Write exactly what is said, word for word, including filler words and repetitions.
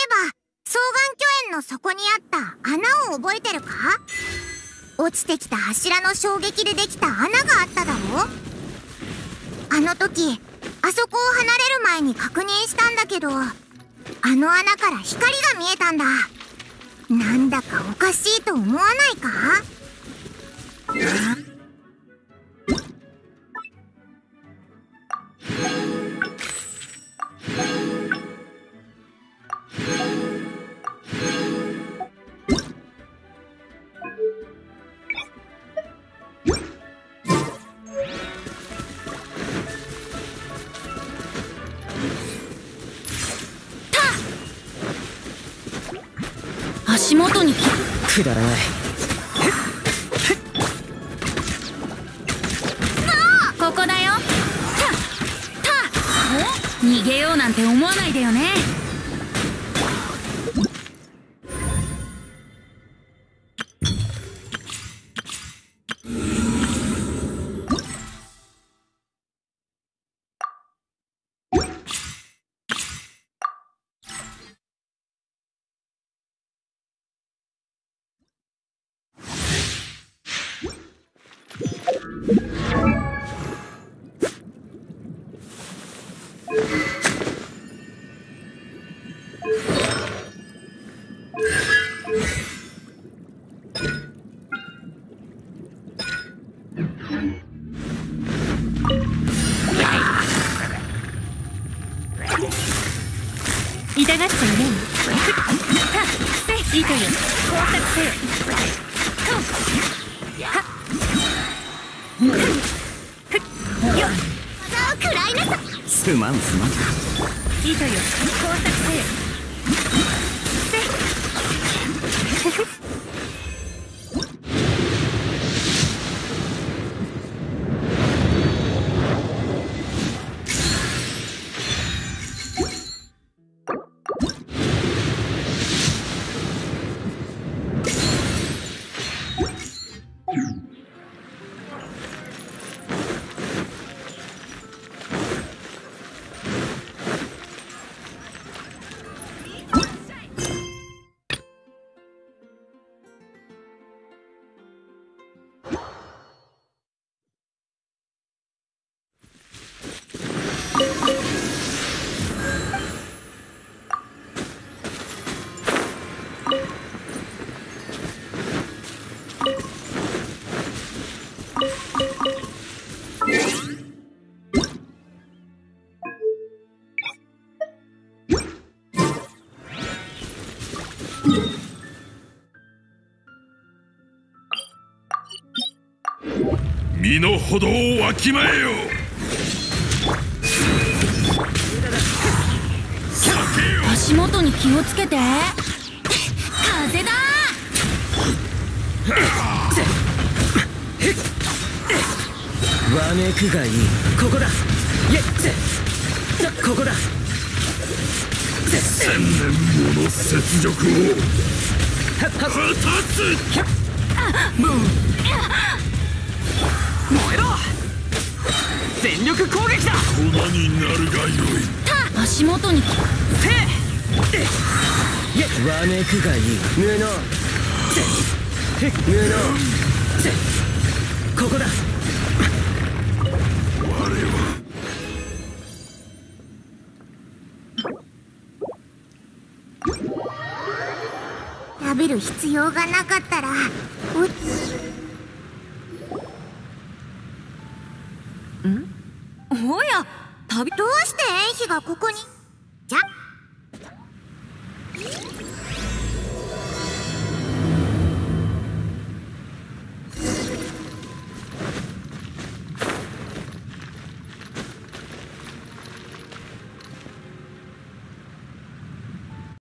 ば双眼鏡園の底にあった穴を覚えてるか？落ちてきた柱の衝撃でできた穴があっただろ？あの時あそこを離れる前に確認したんだけど、あの穴から光が見えたんだ。なんだかおかしいと思わないか？ 足元にくだらない。 ここだよ。たた逃げようなんて思わないでよね。痛がっちゃいねえ。いいとよ。工作せよ。よっ。技を食らいなさい。 すまんすまん。 いいとよ。工作せよ。 身の程をわきまえよ。 足元に気をつけて。風だ。 わめくがいい。ここだ。イエッ。ここだ。 千年もの雪辱を果たす。 燃えろ。全力攻撃だ。 粉になるがよい。 足元にせい。わめくがいい。無能。無能。ここだ。 我は食べる必要がなかったらおや旅どうして園妃がここに？